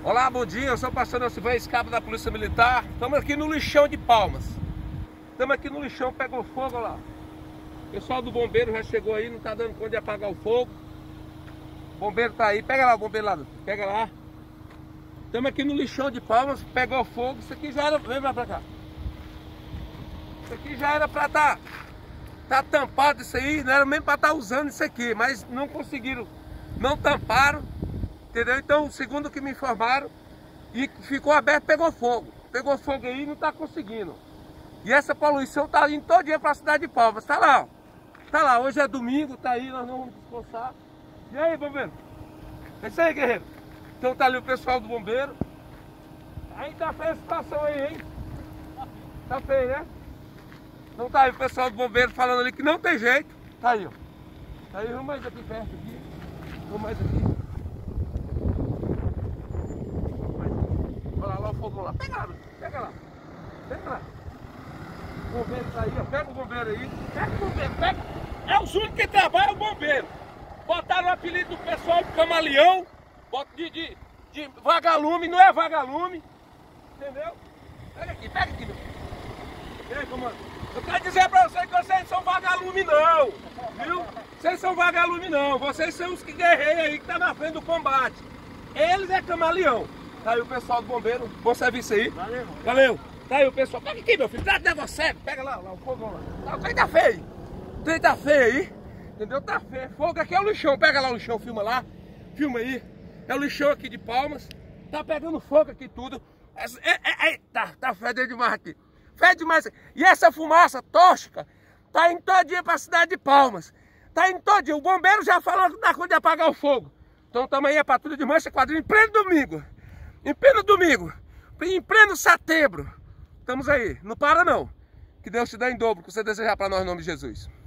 Olá, bom dia, eu sou o pastor Silvestre, cabo da Polícia Militar. Estamos aqui no lixão de Palmas. Estamos aqui no lixão, pegou fogo, olha lá. O pessoal do bombeiro já chegou aí, não está dando conta de apagar o fogo. O bombeiro está aí, pega lá o bombeiro lá, pega lá. Estamos aqui no lixão de Palmas, pegou fogo. Isso aqui já era, vem pra cá. Isso aqui já era para tá tampado isso aí, não era mesmo para estar usando isso aqui, mas não conseguiram, não tamparam. Entendeu? Então, segundo o que me informaram, e ficou aberto, pegou fogo. Pegou fogo aí e não está conseguindo. E essa poluição está indo todo dia para a cidade de Palmas. Está lá, ó. Está lá, hoje é domingo, está aí, nós não vamos descansar. E aí, bombeiro? É isso aí, guerreiro. Então tá ali o pessoal do bombeiro. Aí tá feia a situação aí, hein? Tá feio, né? Então tá aí o pessoal do bombeiro falando ali que não tem jeito. Tá aí, ó. Tá aí, vamos mais aqui perto aqui. Vamos mais aqui. Olha lá o fogão lá. Pega lá, pega lá. Pega lá. O bombeiro tá aí, ó. Pega o bombeiro aí. Pega o bombeiro, pega. É os únicos que trabalham, o bombeiro. Botaram o apelido do pessoal de camaleão. Bota de vagalume, não é vagalume. Entendeu? Pega aqui, meu. E aí, comando? Eu quero dizer pra vocês que vocês são vagalume não. Viu? Vocês são vagalume não. Vocês são os que guerreiam aí, que tá na frente do combate. Eles é camaleão. Tá aí o pessoal do bombeiro, bom serviço aí. Valeu. Valeu. Tá aí o pessoal. Pega aqui, meu filho. Trata de negócio sério. Pega lá o fogão lá. Tá, o trem tá feio. O trem tá feio aí. Entendeu? Tá feio. Fogo aqui é o lixão. Pega lá o lixão, filma lá. Filma aí. É o lixão aqui de Palmas. Tá pegando fogo aqui tudo. Eita, tá fedendo demais aqui. Fede demais. E essa fumaça tóxica tá indo todo dia pra cidade de Palmas. Tá indo todo dia. O bombeiro já falou que dá conta de apagar o fogo. Então também é patrulha de mancha quadrilha em pleno domingo. Em pleno domingo, em pleno setembro, estamos aí, não para não. Que Deus te dê em dobro, que você desejar para nós, em nome de Jesus.